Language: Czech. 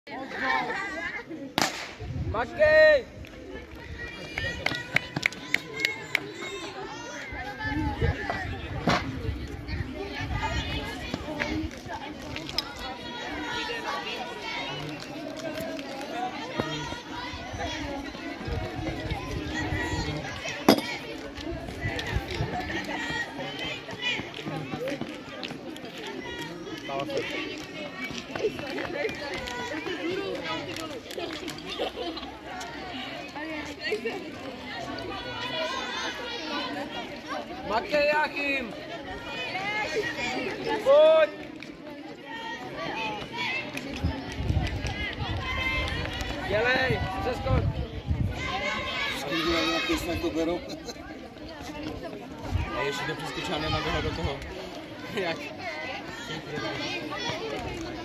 Makej! Makej, Jáchym! Pojď! Dělej, přeskoč! Skvělý, nějaký snad to berou. A ještě to přeskočil, nemá do toho. Jak?